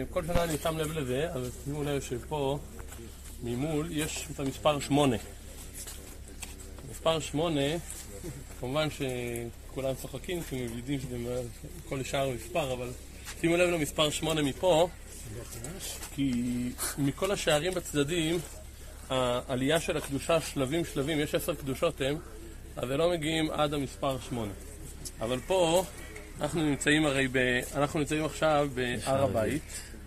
כל שנה אני שם לב לזה, אז שימו לב שפה ממול יש את המספר 8. מספר 8, כמובן שכולם צוחקים כי הם יודעים שכל שאר מספר, אבל שימו לב למספר 8 מפה, כי מכל השערים בצדדים, העלייה של הקדושה שלבים, יש 10 קדושות הם, אז לא מגיעים עד המספר 8. אבל פה אנחנו נמצאים אנחנו נמצאים עכשיו בהר הבית.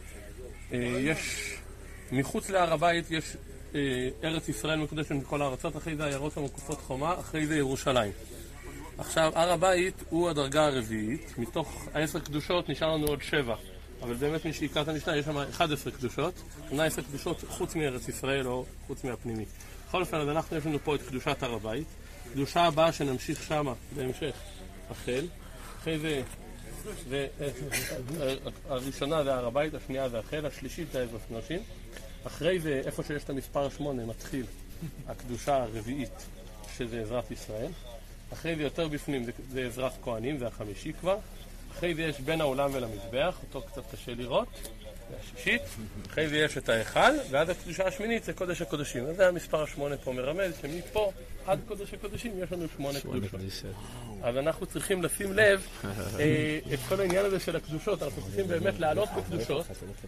מחוץ להר הבית יש ארץ ישראל מקודשת מכל הארצות, אחרי זה עיירות המוקפות חומה, אחרי זה ירושלים. עכשיו, הר הבית הוא הדרגה הרביעית, מתוך 10 קדושות נשאר לנו עוד 7. אבל באמת מי שיקרא את המשנה, יש שם 11 קדושות, 18 קדושות חוץ מארץ ישראל או חוץ מהפנימי. בכל אופן, אז אנחנו יש לנו פה את קדושת הר הבית. קדושה הבאה שנמשיך שמה בהמשך, החל. אחרי זה, הראשונה זה הר הבית, השנייה זה החל, השלישית זה עזרת נשים. אחרי זה, איפה שיש את המספר 8, מתחיל הקדושה הרביעית, שזה עזרת ישראל. אחרי זה יותר בפנים, זה עזרת כהנים, זה החמישי כבר. אחרי זה יש בין העולם ולמזבח, אותו קצת קשה לראות, זה השישית. אחרי זה יש את ההיכל, ואז הקדושה השמינית זה קודש הקודשים. אז זה המספר 8 פה מרמז, שמפה עד קודש הקודשים יש לנו 8 קדושות. אז אנחנו צריכים לשים לב את כל העניין הזה של הקדושות, אנחנו צריכים באמת לעלות בקדושות,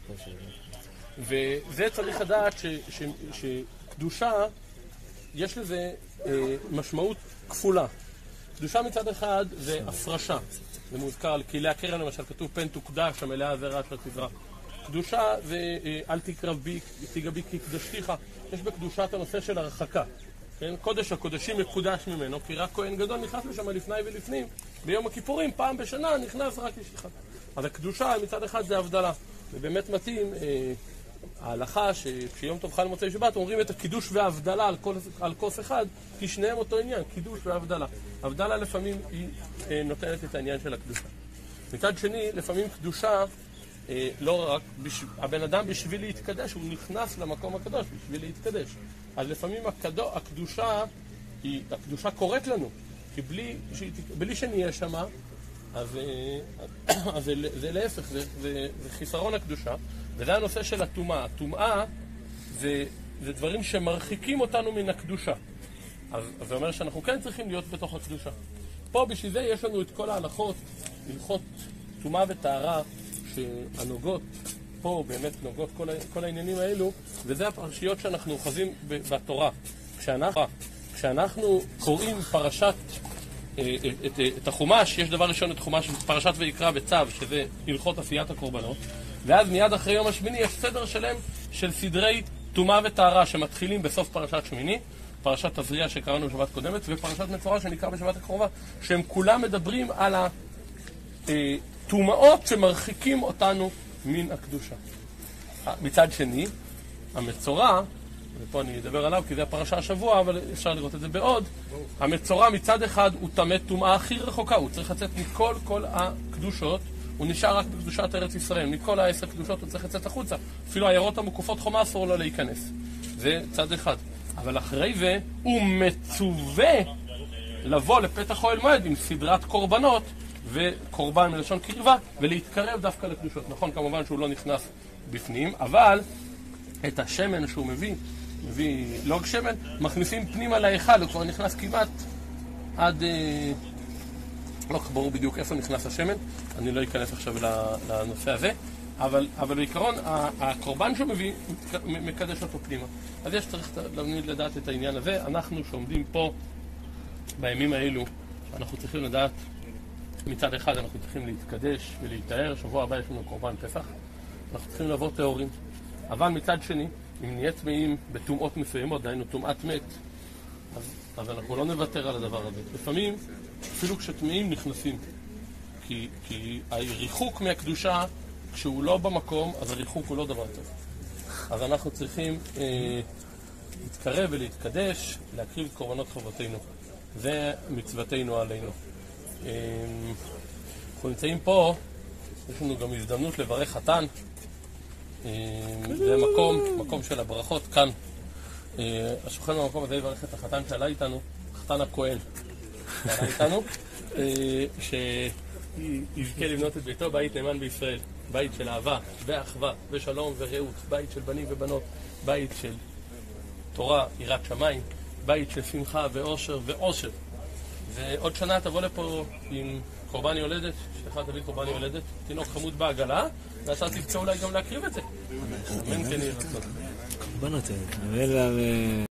וזה צריך לדעת שקדושה יש לזה משמעות כפולה. קדושה מצד אחד זה הפרשה, זה מוזכר על כלי הכרם למשל, כתוב פן תוקדש המלאה זרע אשר תזרע. קדושה זה אל תקרב בי, תיגע בי כי קדשתיך. יש בקדושת הנושא של הרחקה, כן? קודש הקודשים מקודש ממנו, כי רק כהן גדול נכנס לשם לפני ולפנים. ביום הכיפורים פעם בשנה נכנס רק איש אחד. אז הקדושה מצד אחד זה הבדלה, ובאמת מתאים ההלכה שכשיום טוב חל מוצאי שבת אומרים את הקידוש וההבדלה על כוס אחד, כי שניהם אותו עניין, קידוש והבדלה. הבדלה לפעמים היא נותנת את העניין של הקדושה. מצד שני, לפעמים קדושה, לא רק, הבן אדם בשביל להתקדש, הוא נכנס למקום הקדוש בשביל להתקדש. אז לפעמים הקדושה קוראת לנו, כי בלי שנהיה שמה, אז זה להפך, זה חיסרון הקדושה. וזה הנושא של הטומאה. הטומאה זה דברים שמרחיקים אותנו מן הקדושה. אז זה אומר שאנחנו כן צריכים להיות בתוך הקדושה. פה בשביל זה יש לנו את כל ההלכות, הלכות טומאה וטהרה, שהנוגעות, פה באמת נוגעות כל העניינים האלו, וזה הפרשיות שאנחנו אוחזים בתורה. כשאנחנו קוראים את החומש, יש דבר ראשון את חומש פרשת ויקרא וצו, שזה הלכות עשיית הקורבנות, ואז מיד אחרי יום השמיני יש סדר שלם של סדרי טומאה וטהרה שמתחילים בסוף פרשת שמיני, פרשת תזריע שקראנו בשבת קודמת, ופרשת מצורע שנקרא בשבת הקרובה, שהם כולם מדברים על הטומאות שמרחיקים אותנו מן הקדושה. מצד שני, המצורע, ופה אני אדבר עליו כי זה הפרשה השבוע, אבל אפשר לראות את זה בעוד, המצורע מצד אחד הוא טמא טומאה הכי רחוקה, הוא צריך לצאת מכל הקדושות, הוא נשאר רק בקדושת ארץ ישראל, מכל 10 קדושות הוא צריך לצאת החוצה, אפילו העיירות המוקפות חומה אסור לו להיכנס, זה צד אחד. אבל אחרי זה הוא מצווה לבוא לפתח אוהל מועד עם סדרת קורבנות, וקורבן מלשון קרבה, ולהתקרב דווקא לקדושות. נכון, כמובן שהוא לא נכנס בפנים, אבל את השמן שהוא מביא לוג שמן, מכניסים פנימה להיכל, הוא כבר נכנס כמעט עד לא ברור בדיוק איפה נכנס השמן, אני לא אכנס עכשיו לנושא הזה, אבל בעיקרון הקורבן שהוא מביא מקדש אותו פנימה. אז יש צריך לדעת את העניין הזה. אנחנו שעומדים פה בימים האלו, אנחנו צריכים לדעת מצד אחד אנחנו צריכים להתקדש ולהיטהר. שבוע הבא יש לנו קורבן פסח, אנחנו צריכים לבוא טהורים, אבל מצד שני אם נהיה טמאים בטומאות מסוימות, דהיינו טומאת מת, אז אנחנו לא נוותר על הדבר הזה. לפעמים אפילו כשטמאים נכנסים, כי הריחוק מהקדושה, כשהוא לא במקום, אז הריחוק הוא לא דבר טוב. אז אנחנו צריכים להתקרב ולהתקדש, להקריב קורבנות חובתנו. זה מצוותנו עלינו. אנחנו נמצאים פה, יש לנו גם הזדמנות לברך חתן. זה מקום של הברכות כאן. השוכן במקום הזה יברך את החתן שעלה איתנו, חתן הכהן. שעלה איתנו, שיזכה לבנות את ביתו בית נאמן בישראל. בית של אהבה ואחווה ושלום ורעות, בית של בנים ובנות, בית של תורה, יראת שמיים, בית של שמחה ואושר ועושר. ועוד שנה תבוא לפה עם קורבן יולדת, שלך תביא קורבן יולדת, תינוק חמוד בעגלה, ואתה תרצה אולי גם להקריב את זה. אמן כן יהי רצון. קורבנות האלה.